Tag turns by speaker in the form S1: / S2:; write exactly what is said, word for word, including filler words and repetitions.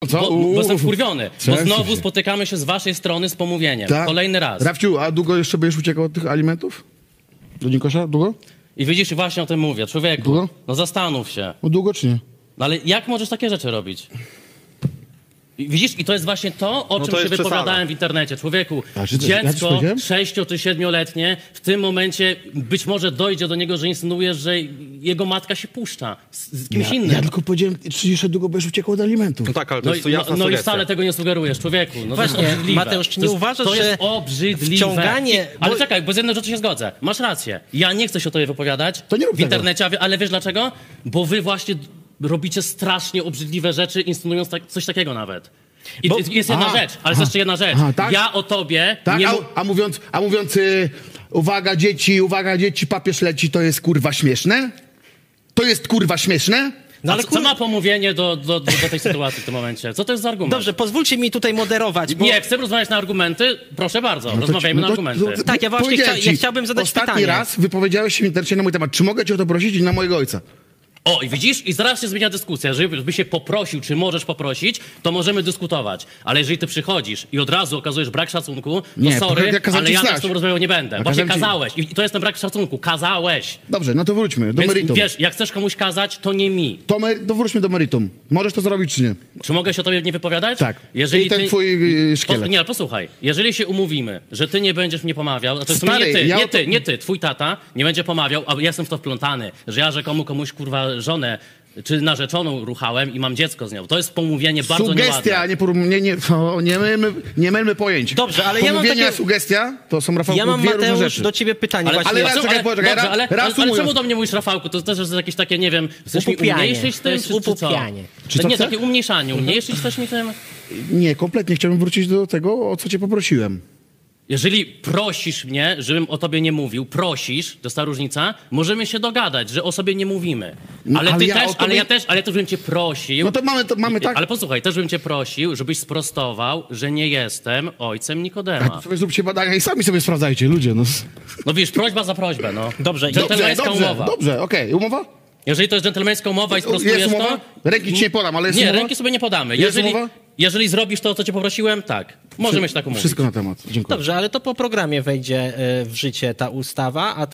S1: Co?
S2: Bo, bo jestem wkurwiony, bo
S1: Cześć
S2: znowu
S1: się.
S2: spotykamy się z waszej strony z pomówieniem.
S1: Tak?
S2: Kolejny raz.
S1: Rafciu, a długo jeszcze będziesz uciekał od tych alimentów? Do Nikosza? Długo?
S2: I widzisz, i właśnie o tym mówię. Człowieku,
S1: Długo?
S2: no zastanów się.
S1: No długo czy nie?
S2: No ale jak możesz takie rzeczy robić? I widzisz, i to jest właśnie to, o
S3: No
S2: czym
S3: to
S2: się
S3: jest
S2: wypowiadałem
S3: przesada.
S2: w internecie. Człowieku,
S1: A, czy to- ja coś
S2: dziecko
S1: powiedziałem?
S2: sześcio- czy siedmioletnie w tym momencie być może dojdzie do niego, że insynuujesz, że jego matka się puszcza z, z kimś
S1: Ja,
S2: innym.
S1: ja tylko powiedziałem, czy jeszcze długo będziesz uciekał od alimentów.
S3: No tak, ale to
S2: No,
S3: jest
S2: i,
S3: jasna
S2: no, no i
S3: sugestia.
S2: wcale tego nie sugerujesz, człowieku. No,
S4: Właśnie,
S2: to jest obrzydliwe.
S4: Mateusz, czy
S2: To
S4: nie
S2: jest-
S4: uważasz,
S2: to jest
S4: że
S2: obrzydliwe.
S4: wciąganie-
S2: I, ale
S4: bo-
S2: czekaj, bo z jedną rzeczą się zgodzę. Masz rację. Ja nie chcę się o tobie wypowiadać
S1: To nie rób
S2: w
S1: tego.
S2: internecie, a wie- ale wiesz dlaczego? Bo wy właśnie robicie strasznie obrzydliwe rzeczy, insynuując tak, coś takiego nawet. I
S4: Bo-
S2: jest jedna
S1: Aha,
S2: rzecz, ale jest
S1: aha,
S2: jeszcze jedna rzecz.
S1: aha, tak?
S2: Ja o tobie
S1: Tak,
S2: nie...
S1: a,
S2: mu-
S1: a mówiąc, a mówiąc y, uwaga dzieci, uwaga dzieci, papież leci, to jest kurwa śmieszne? To jest kurwa śmieszne?
S2: No, ale
S4: ale
S2: co, co
S4: kur-
S2: ma pomówienie do, do, do, do tej sytuacji w tym momencie? Co to jest za argument?
S4: Dobrze, pozwólcie mi tutaj moderować, bo...
S2: Nie, chcę rozmawiać na argumenty? Proszę bardzo,
S1: No to
S2: rozmawiajmy
S1: ci-
S2: na
S1: no to-
S2: argumenty.
S1: to-
S4: Tak, ja właśnie
S1: powiedziałem
S4: chcia- ja
S1: ci,
S4: chciałbym zadać
S1: ostatni
S4: pytanie.
S1: raz wypowiedziałeś się w internecie na mój temat. Czy mogę cię o to prosić? I na mojego ojca.
S2: O, i widzisz? I zaraz się zmienia dyskusja. Jeżeli by się poprosił, czy możesz poprosić, to możemy dyskutować. Ale jeżeli ty przychodzisz i od razu okazujesz brak szacunku, to
S1: Nie,
S2: sorry,
S1: ja kazałem
S2: ale
S1: ci
S2: ja tak
S1: znać.
S2: z tobą rozmawiał nie będę.
S1: Ja
S2: Właśnie
S1: kazałem ci-
S2: kazałeś. I to jest ten brak szacunku. Kazałeś.
S1: Dobrze, no to wróćmy do
S2: Więc
S1: meritum.
S2: wiesz, jak chcesz komuś kazać, to nie mi.
S1: To, mer- to wróćmy do meritum. Możesz to zrobić, czy nie?
S2: Czy mogę się o tobie nie wypowiadać?
S1: Tak.
S2: Jeżeli
S1: I ten
S2: ty...
S1: twój y, szkielet.
S2: Po, nie, ale posłuchaj. Jeżeli się umówimy, że ty nie będziesz mnie pomawiał, to, to
S1: Stary,
S2: nie ty,
S1: ja
S2: nie
S1: o to-
S2: ty, nie ty, twój tata nie będzie pomawiał, a ja jestem w to wplątany, że ja rzekomo komuś, kurwa, żonę czy narzeczoną ruchałem i mam dziecko z nią. To jest pomówienie bardzo
S1: Sugestia,
S2: nieładne.
S1: nie, poró- nie, nie, o, nie, mylmy, nie mylmy pojęć.
S4: Dobrze, ale ja mam
S1: Pomówienia,
S4: takie-
S1: sugestia to są, Rafał,
S4: Ja mam,
S1: dwie różne
S4: Mateusz,
S1: rzeczy.
S4: do ciebie pytanie
S2: Ale,
S4: właśnie.
S1: ale
S2: ale,
S1: raz,
S2: ale,
S1: czekaj, poczekaj,
S2: dobrze,
S1: raz-
S2: ale,
S1: raz
S2: ale, ale czemu
S1: umując.
S2: do mnie mówisz, Rafałku? To też jest jakieś takie, nie wiem, chcesz mi
S4: Upupianie.
S2: umniejszyć
S4: To
S2: tym,
S4: jest
S2: czy, czy co?
S4: upupianie.
S1: Czy
S2: To
S1: co
S2: nie,
S1: chce?
S2: takie umniejszanie. Umniejszyć chcesz mi tym?
S1: Nie, kompletnie chciałbym wrócić do tego, o co cię poprosiłem.
S2: Jeżeli prosisz mnie, żebym o tobie nie mówił, prosisz, to jest ta różnica, możemy się dogadać, że o sobie nie mówimy.
S1: No,
S2: Ale
S1: ale
S2: ty
S1: ja
S2: też,
S1: o tobie-
S2: ale ja też, ale też bym cię prosił.
S1: No to mamy, to mamy tak...
S2: Ale posłuchaj, też bym cię prosił, żebyś sprostował, że nie jestem ojcem
S1: A
S2: Nikodema.
S1: to sobie zróbcie badania i sami sobie sprawdzajcie, ludzie. No.
S2: No wiesz, prośba za prośbę, no.
S4: Dobrze,
S1: Dobrze,
S2: Dżentelmeńska
S1: dobrze,
S2: umowa.
S1: dobrze, okej. Umowa?
S2: Jeżeli to jest dżentelmeńska umowa i sprostujesz
S1: Jest umowa?
S2: to...
S1: Ręki ci nie podam, ale jest
S2: Nie,
S1: umowa?
S2: ręki sobie nie podamy.
S1: Jest
S2: Jeżeli,
S1: umowa?
S2: jeżeli zrobisz to, o co cię poprosiłem, tak. Możemy się tak umówić.
S1: Wszystko na temat. Dziękuję.
S4: Dobrze, ale to po programie wejdzie e, w życie ta ustawa, a